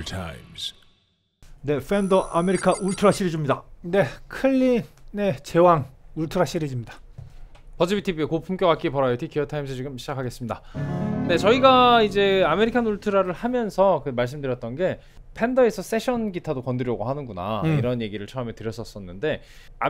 Times. 네, 팬더 아메리카 울트라 시리즈입니다. 네, 클린의 제왕 울트라 시리즈입니다. 버즈비 TV의 고품격 악기 버라이어티 기어타임즈 지금 시작하겠습니다. 네, 저희가 이제 아메리칸 울트라를 하면서 말씀드렸던 게 팬더에서 세션 기타도 건드려고 하는구나 이런 얘기를 처음에 드렸었는데,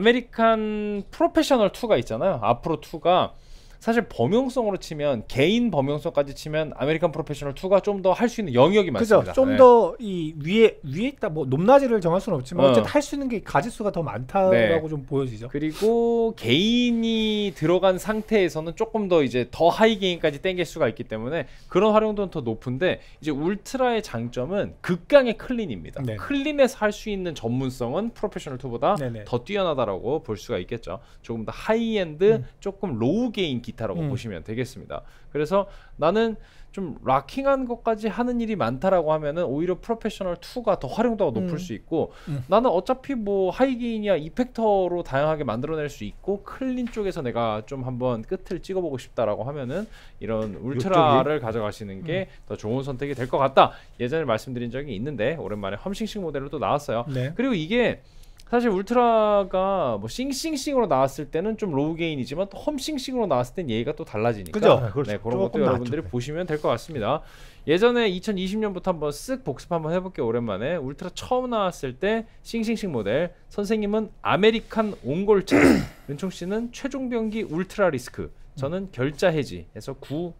아메리칸 프로페셔널 2가 있잖아요. 앞으로 2가 사실 범용성으로 치면, 개인 범용성까지 치면 아메리칸 프로페셔널 2가 좀 더 할 수 있는 영역이 많습니다. 좀 더 이 위에 있다, 뭐 높낮이를 정할 수는 없지만 어쨌든 할 수 있는 게 가짓수가 더 많다라고 좀 보여지죠. 그리고 개인이 들어간 상태에서는 조금 더 이제 더 하이 게인까지 땡길 수가 있기 때문에 그런 활용도는 더 높은데, 이제 울트라의 장점은 극강의 클린입니다. 네네. 클린에서 할 수 있는 전문성은 프로페셔널 2보다 네네. 더 뛰어나다라고 볼 수가 있겠죠. 조금 더 하이엔드, 조금 로우 게인 기타라고 보시면 되겠습니다. 그래서 나는 좀 락킹한 것까지 하는 일이 많다라고 하면은 오히려 프로페셔널 2가 더 활용도가 높을 수 있고, 나는 어차피 뭐 하이게인이야 이펙터로 다양하게 만들어낼 수 있고 클린 쪽에서 내가 좀 한번 끝을 찍어보고 싶다라고 하면은 이런 울트라를 가져가시는 게 더 좋은 선택이 될 것 같다. 예전에 말씀드린 적이 있는데 오랜만에 험싱싱 모델로 또 나왔어요. 네. 그리고 이게 사실 울트라가 뭐 싱싱싱으로 나왔을 때는 좀 로우 게인이지만 또 험싱싱으로 나왔을 땐 얘기가 또 달라지니까, 그죠? 네, 그런 것도 여러분들이 보시면 될 것 같습니다. 예전에 2020년부터 한번 쓱 복습 한번 해볼게요. 오랜만에 울트라 처음 나왔을 때 싱싱싱 모델, 선생님은 아메리칸 옹골차, 은총 씨는 최종병기 울트라 리스크, 저는 결자 해지에서 9.5,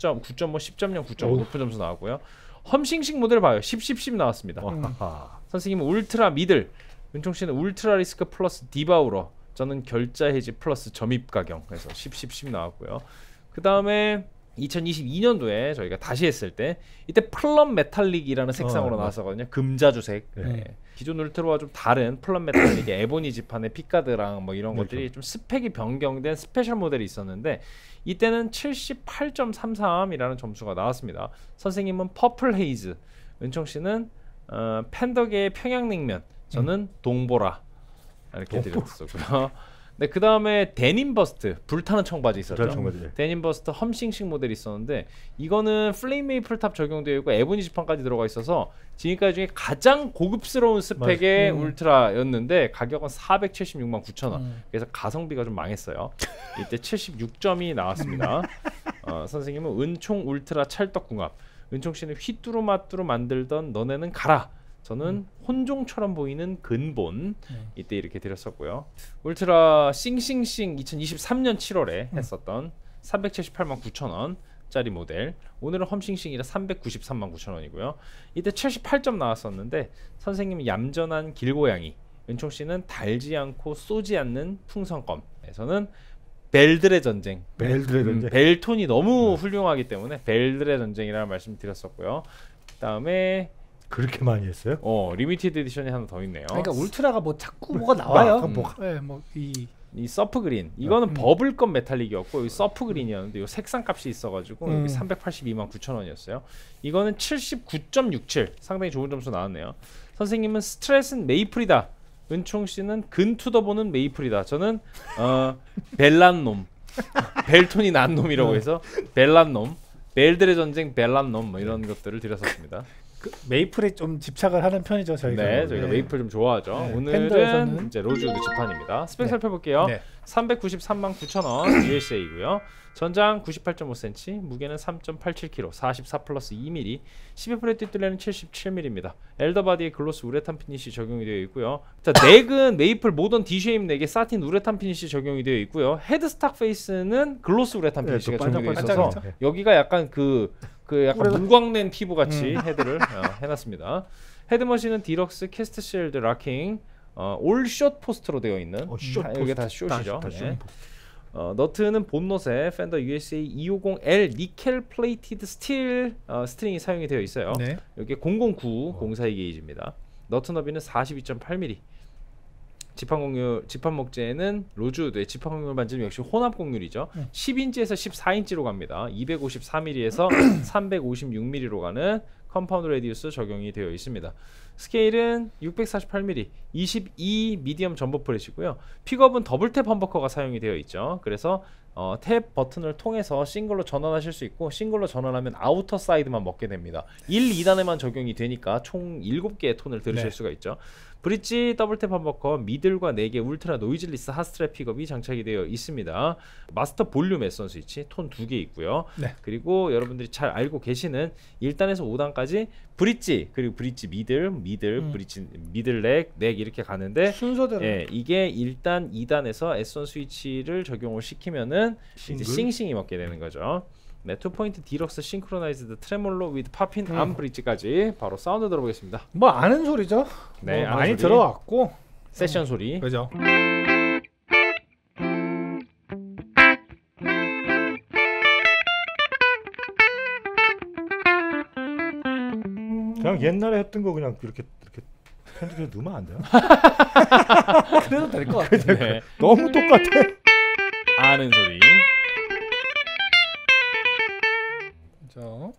10.0, 9.5 높은 점수 나왔고요. 험싱싱 모델 봐요. 10 나왔습니다. 선생님은 울트라 미들, 은총 씨는 울트라 리스크 플러스 디바우러, 저는 결자 해지 플러스 점입 가경, 그래서 10 나왔고요. 그 다음에 2022년도에 저희가 다시 했을 때 이때 플럼 메탈릭이라는 색상으로 나왔었거든요. 금자주색. 네. 기존 울트라와 좀 다른 플럼 메탈릭의 에보니 지판의 픽가드랑 뭐 이런 것들이 좀 스펙이 변경된 스페셜 모델이 있었는데, 이때는 78.33이라는 점수가 나왔습니다. 선생님은 퍼플 헤이즈, 은총 씨는 팬더계의 평양냉면, 저는 동보라 이렇게 드렸었고요. 네, 그 다음에 데님 버스트, 불타는 청바지 있었죠. 데님 버스트 험싱싱 모델이 있었는데, 이거는 플레임 메이플탑 적용되어 있고 에보니 지판까지 들어가 있어서 지금까지 중에 가장 고급스러운 스펙의 울트라였는데 가격은 476만 9천원. 그래서 가성비가 좀 망했어요. 이때 76점이 나왔습니다. 선생님은 은총 울트라 찰떡궁합, 은총 씨는 휘뚜루마뚜루 만들던 너네는 가라, 저는 혼종처럼 보이는 근본, 이때 이렇게 드렸었고요. 울트라 싱싱싱 2023년 7월에 했었던 378만 9천원 짜리 모델, 오늘은 험싱싱이라 393만 9천원이고요. 이때 78점 나왔었는데 선생님은 얌전한 길고양이, 은총 씨는 달지 않고 쏘지 않는 풍선껌에서는 벨들의 전쟁, 벨톤이 너무 훌륭하기 때문에 벨들의 전쟁이라는 말씀 드렸었고요. 그 다음에 그렇게 많이 했어요? 리미티드 에디션이 하나 더 있네요. 그러니까 울트라가 뭐 자꾸 뭐가 나와요. 네, 뭐 이 서프 그린, 이거는 버블껌 메탈릭이었고, 이 서프 그린이었는데 이 색상 값이 있어가지고 여기 382만 9천원이었어요. 이거는 79.67, 상당히 좋은 점수 나왔네요. 선생님은 스트레스는 메이플이다, 은총 씨는 근투더보는 메이플이다, 저는 벨란놈, 벨톤이 난 놈이라고 해서 벨란놈, 벨들의 전쟁 벨란놈 뭐 이런 것들을 드렸었습니다. 그 메이플에 좀 집착을 하는 편이죠, 저희가. 네, 저희가 메이플 좀 좋아하죠. 오늘은 이제 로즈우드 지판입니다. 스펙 살펴볼게요. 393만 9천원 USA이고요. 전장 98.5cm, 무게는 3.87kg, 44 플러스 2mm, 12프렛 뒷둘레는 77mm입니다. 엘더바디에 글로스 우레탄 피니시 적용이 되어 있고요. 자, 넥은 메이플 모던 D쉐임 넥에 사틴 우레탄 피니시 적용이 되어 있고요. 헤드스탁 페이스는 글로스 우레탄 피니시가 적용되어 있어서 여기가 약간 약간 물광낸 피부 같이 헤드를 해놨습니다. 헤드머신은 디럭스 캐스트 쉴드 락킹 올 숏 포스트로 되어 있는, 이게 다 숏이죠. 너트는 본넛에 팬더 USA 250L 니켈 플레이티드 스틸 스트링이 사용이 되어 있어요. 여기 009 042 게이지입니다. 너트 너비는 42.8mm. 지판 목재는 로즈우드의 지판 곡률 반지름 역시 혼합 곡률이죠. 10인치에서 14인치로 갑니다. 254mm에서 356mm로 가는 컴파운드 레디우스 적용이 되어 있습니다. 스케일은 648mm, 22 미디엄 점퍼 프렛이고요. 픽업은 더블 탭 험버커가 사용이 되어 있죠. 그래서 탭 버튼을 통해서 싱글로 전환하실 수 있고, 싱글로 전환하면 아우터 사이드만 먹게 됩니다. 1, 2단에만 적용이 되니까 총 7개의 톤을 들으실 수가 있죠. 브릿지 더블 탭 험버커, 미들과 4개 울트라 노이즐리스 핫스트랩 픽업이 장착이 되어 있습니다. 마스터 볼륨 에선 스위치 톤 2개 있고요. 그리고 여러분들이 잘 알고 계시는 1단에서 5단까지 브릿지, 그리고 브릿지 미들, 브릿지 미들 넥 이렇게 가는데, 순서대로. 예, 이게 1단, 2단에서 에선 스위치를 적용을 시키면은 이제 싱싱이 먹게 되는 거죠. 네, 2포인트 디럭스 싱크로나이즈드 트레몰로 위드 팝인 암 브릿지까지 바로 사운드 들어보겠습니다. 뭐 아는 소리죠? 네, 뭐 아는 많이 소리. 들어왔고 세션 소리. 그죠? 그냥 옛날에 했던 거 그냥 이렇게 편집해서 넣으면 안 돼요? 그래도 될 것 같아. 네, 너무 똑같아. 아는 소리. 그죠?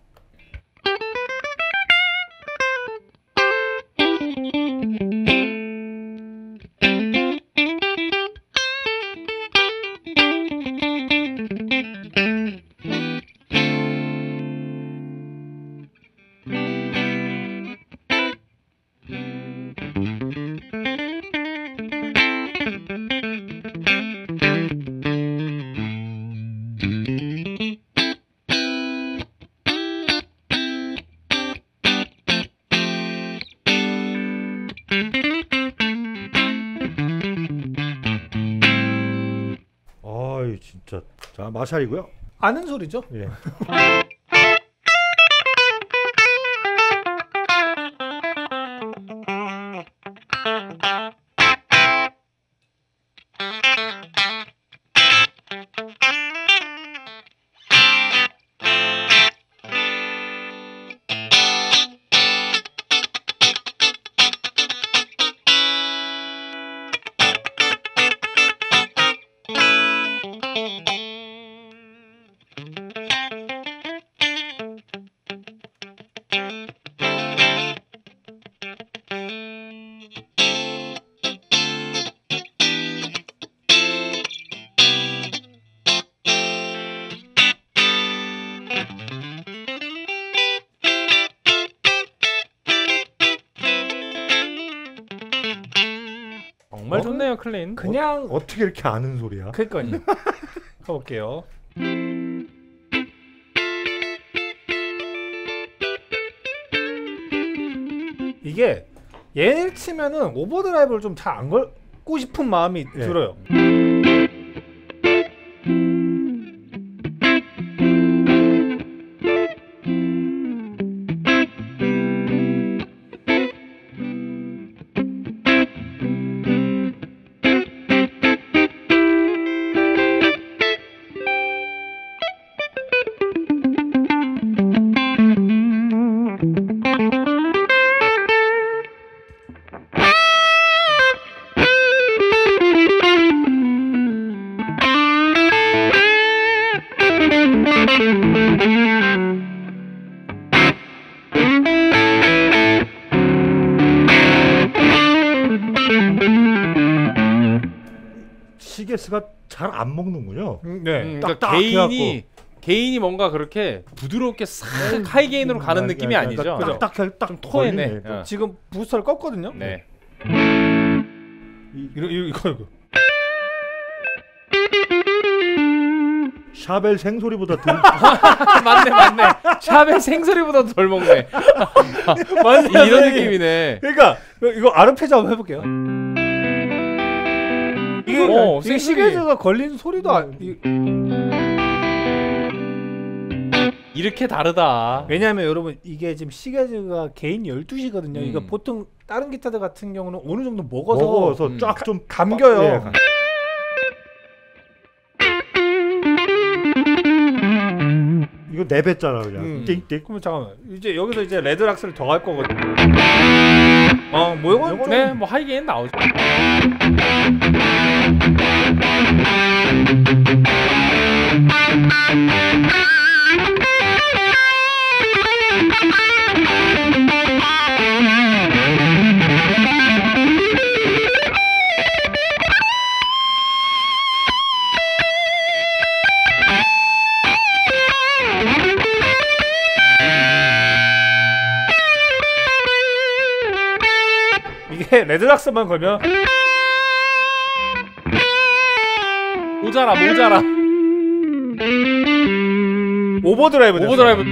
아이 진짜. 자, 마샬이고요. 아는 소리죠? 예. 정말 좋네요, 클린. 그냥 어떻게 이렇게 아는 소리야? 그러니까요. 가볼게요. 이게 얘를 치면은 오버드라이브를 좀 잘 안 걸고 싶은 마음이 예. 들어요. 시게스가 잘 안 먹는군요. 네. 그러니까 딱딱 개인이 뭔가 그렇게 부드럽게 싹 하이게인으로 가는 느낌이 아니죠. 그죠. 딱딱 좀 토해내. 걸리네. 어. 지금 부스터를 껐거든요. 네. 이거. 샤벨 생소리보다 덜. 맞네. 샵의 생소리보다 덜 먹네. 맞아요. 이런 느낌이네. 그러니까 이거 아르페지오 한번 해볼게요. 이게 생소리. 시계즈가 걸린 소리도 이렇게 다르다. 왜냐하면 여러분 이게 지금 시계즈가 개인 12시거든요. 이거 음. 보통 다른 기타들 같은 경우는 어느 정도 먹어서 쫙 좀 감겨요. 예. 이거 내뱉잖아 그냥. 띵띵. 그러면 잠깐만 이제 여기서 이제 레드락스를 더 할 거거든. 뭐 이건 좀 네, 뭐 하이게인 나오죠. 근데 레드락스만 걸면 모자라 모자라. 오버드라이브 됐어. 오버드라이브.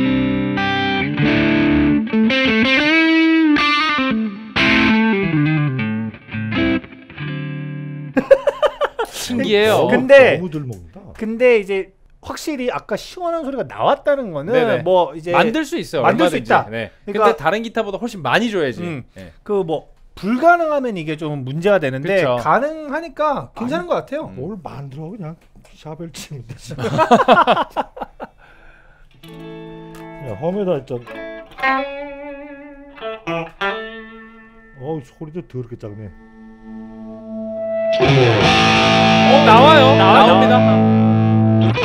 신기해요. 근데 너무 들 먹는다. 근데 이제 확실히 아까 시원한 소리가 나왔다는 거는 네네. 뭐 이제 만들 수 있어요. 만들 수 얼마든지. 있다. 네. 그러니까- 근데 다른 기타보다 훨씬 많이 줘야지. 네. 그 뭐 불가능하면 이게 좀 문제가 되는데 그쵸. 가능하니까 괜찮은 것 같아요. 뭘 만들어 그냥 샤벨 치면 되지. 야, 험에다 일단. 소리도 더럽게 작네. 나와요. 나와, 나옵니다.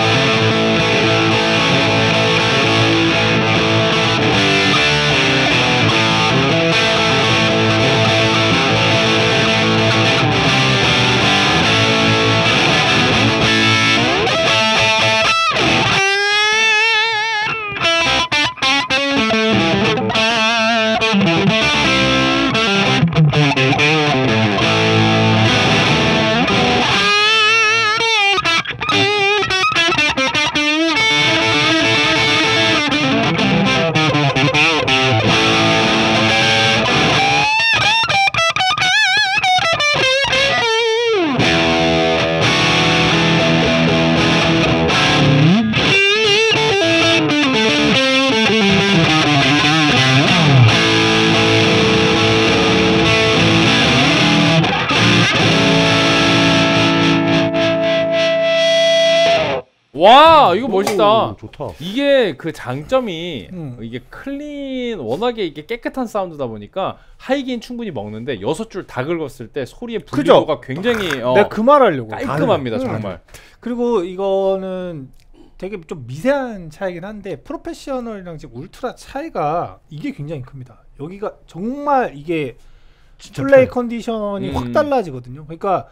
와 이거 멋있다. 오, 좋다. 이게 그 장점이 음. 이게 클린 워낙에 이게 깨끗한 사운드다 보니까 하이게인 충분히 먹는데 6줄 다 긁었을 때 소리의 분리도가 굉장히 내가 그 말 하려고. 깔끔합니다 정말. 그리고 이거는 되게 좀 미세한 차이긴 한데 프로페셔널이랑 지금 울트라 차이가 이게 굉장히 큽니다. 여기가 정말 이게 플레이 컨디션이 확 달라지거든요. 그러니까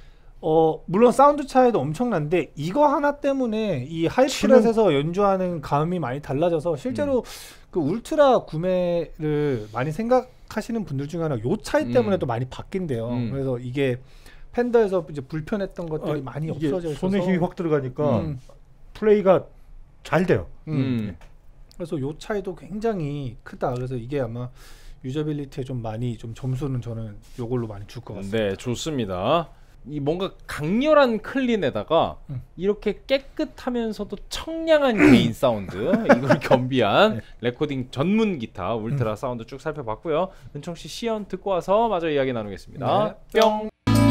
물론 사운드 차이도 엄청난데 이거 하나 때문에 이 하이프렛에서 연주하는 감이 많이 달라져서 실제로 그 울트라 구매를 많이 생각하시는 분들 중에 하나 요 차이 때문에도 많이 바뀐대요. 그래서 이게 팬더에서 이제 불편했던 것들이 많이 이게 없어져 있어서 손에 힘이 확 들어가니까 플레이가 잘 돼요. 그래서 요 차이도 굉장히 크다. 그래서 이게 아마 유저빌리티에 좀 많이 좀 점수는 저는 요걸로 많이 줄 것 같습니다. 네 좋습니다. 이 뭔가 강렬한 클린에다가 이렇게 깨끗하면서도 청량한 개인 사운드 이걸 겸비한 레코딩 전문 기타 울트라 사운드 쭉 살펴봤고요. 은총 씨 시연 듣고 와서 마저 이야기 나누겠습니다. 네. 뿅.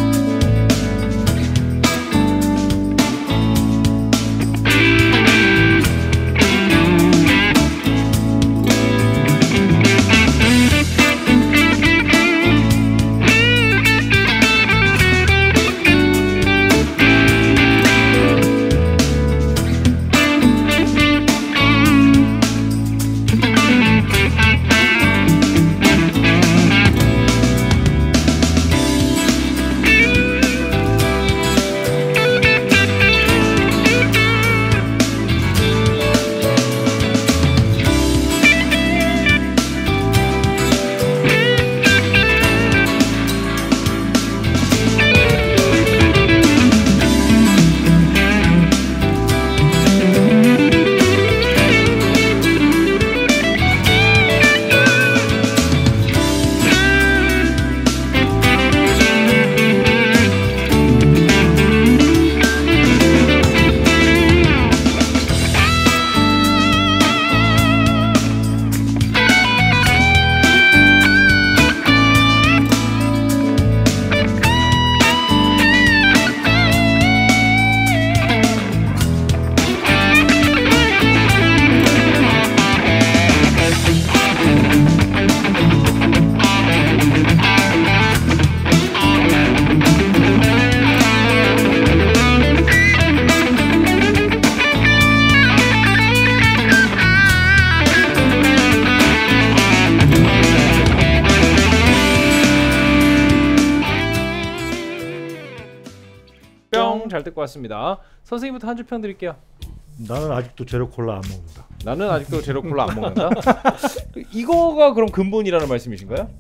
잘 듣고 왔습니다. 선생님부터 한 줄 평 드릴게요. 나는 아직도 제로 콜라 안 먹는다. 나는 아직도 제로 콜라 안 먹는다. 이거가 그럼 근본이라는 말씀이신가요?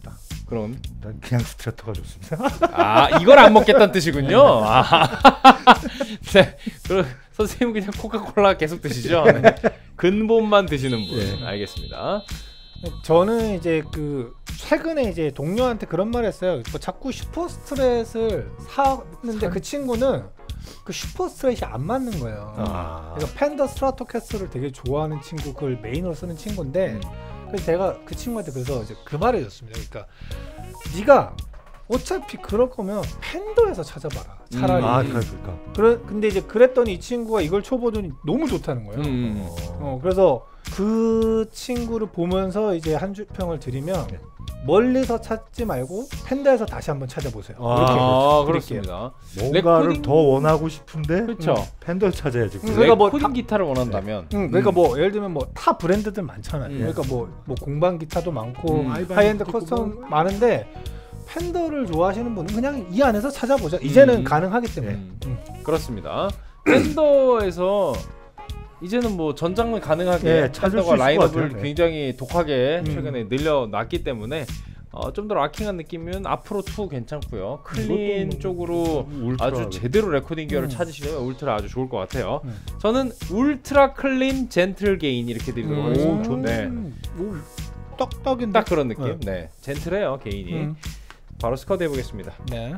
그런. 난 그냥 스트레터가 좋습니다. 아 이걸 안 먹겠다는 뜻이군요. 아. 네. 그럼 선생님 그냥 코카콜라 계속 드시죠. 네. 근본만 드시는 분. 예. 알겠습니다. 저는 이제 그 최근에 이제 동료한테 그런 말 했어요. 뭐 자꾸 슈퍼 스트렛을 사는데 그 친구는 그 슈퍼 스트렛이 안 맞는 거예요. 그러니까 팬더 스트라토캐스트를 되게 좋아하는 친구, 그걸 메인으로 쓰는 친구인데 그래서 제가 그 친구한테 그래서 이제 그 말을 해줬습니다. 그러니까 네가 어차피 그럴 거면 팬더에서 찾아봐라. 차라리. 그러니까. 근데 이제 그랬더니 이 친구가 이걸 쳐보더니 너무 좋다는 거예요. 그래서 그 친구를 보면서 이제 한 줄 평을 드리면 멀리서 찾지 말고 팬더에서 다시 한번 찾아보세요. 이렇게 그렇습니다. 뭔가를 레코딩- 더 원하고 싶은데 그렇죠. 팬더 찾아야지. 그러니까 뭐 레코딩 기타를 원한다면. 그러니까 뭐 예를 들면 뭐 타 브랜드들 많잖아요. 음. 그러니까 뭐 공방 기타도 많고 아이반 하이엔드 있고 커스텀 뭐. 많은데 팬더를 좋아하시는 분은 그냥 이 안에서 찾아보자. 이제는 음. 가능하기 때문에. 그렇습니다. 팬더에서 이제는 뭐 전장면 가능하게 예, 찾을 수 팬더가 있을 것 라인업을 같아요. 굉장히 독하게 음. 최근에 늘려놨기 때문에 좀 더 락킹한 느낌이면 앞으로 2 괜찮고요. 클린 이것도 쪽으로 아주 제대로 레코딩 기어를 찾으시려면 울트라 아주 좋을 것 같아요. 저는 울트라 클린 젠틀 게인 이렇게 드리도록 하겠습니다. 좋네. 떡떡인데. 딱 그런 느낌. 네, 젠틀해요 게인이. 바로 스쿼드 해보겠습니다. 네.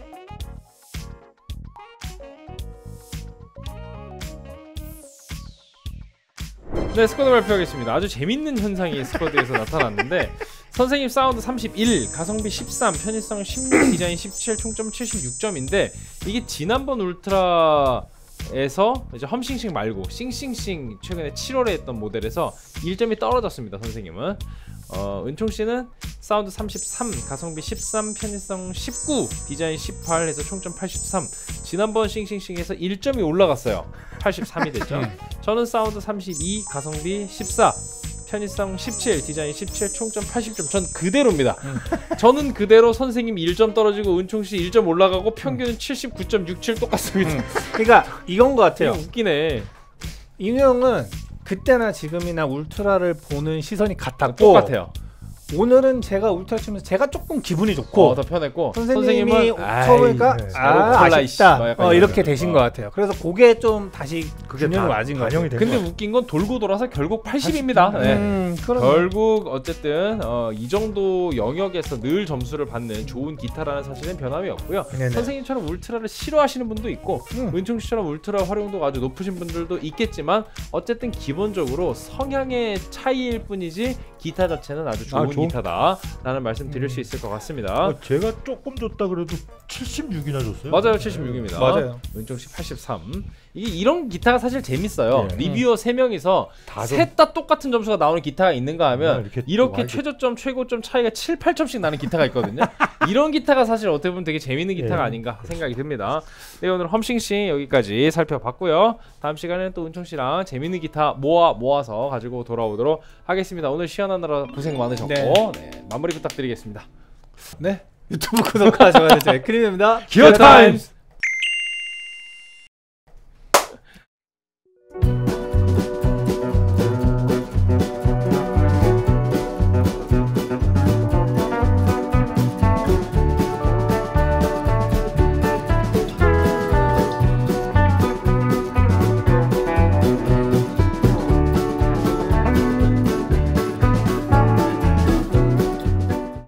네, 스쿼드 발표하겠습니다. 아주 재밌는 현상이 스쿼드에서 나타났는데 선생님 사운드 31, 가성비 13, 편의성 16, 디자인 17, 총점 76점인데 이게 지난번 울트라에서 이제 험싱싱 말고 싱싱싱 최근에 7월에 했던 모델에서 1점이 떨어졌습니다. 선생님은 은총 씨는 사운드 33, 가성비 13, 편의성 19, 디자인 18 해서 총점 83. 지난번 싱싱싱에서 1점이 올라갔어요. 83이 됐죠. 저는 사운드 32, 가성비 14, 편의성 17, 디자인 17, 총점 80점. 전 그대로입니다. 저는 그대로 선생님 1점 떨어지고 은총 씨 1점 올라가고 평균은 79.67 똑같습니다. 그러니까 이건 것 같아요. 웃기네. 인형은 그때나 지금이나 울트라를 보는 시선이 같았고 똑같아요. 오늘은 제가 울트라 치면서 제가 조금 기분이 좋고 더 편했고 선생님이 선생님은 쳐보니까 네. 아쉽다 약간 이렇게 이런 되신 거. 것 같아요. 그래서 그게 좀 다시 그게 균형이 다 맞은 것 반영이 같아요. 된 근데 것 웃긴 건 돌고 돌아서 결국 80입니다. 네. 그러네. 결국 어쨌든 이 정도 영역에서 늘 점수를 받는 좋은 기타라는 사실은 변함이 없고요. 네네. 선생님처럼 울트라를 싫어하시는 분도 있고 은총 씨처럼 울트라 활용도가 아주 높으신 분들도 있겠지만 어쨌든 기본적으로 성향의 차이일 뿐이지 기타 자체는 아주 좋은 기타다라는 말씀 드릴 수 있을 것 같습니다. 제가 조금 줬다 그래도 76이나 줬어요. 맞아요, 76입니다. 맞아요. 은총 씨 83. 이게 이런 기타가 사실 재밌어요. 네. 리뷰어 3명이서 셋 다 똑같은 점수가 나오는 기타가 있는가 하면 이렇게 최저점, 최고점 차이가 7, 8점씩 나는 기타가 있거든요. 이런 기타가 사실 어떻게 보면 되게 재밌는 기타가 아닌가 생각이 듭니다. 네, 오늘 험싱싱 여기까지 살펴봤고요. 다음 시간에는 또 은총 씨랑 재밌는 기타 모아서 가지고 돌아오도록 하겠습니다. 오늘 시연하느라 고생 많으셨고 네, 마무리 부탁드리겠습니다. 네. 유튜브 구독과 좋아요, 에크림입니다. 기어 타임스!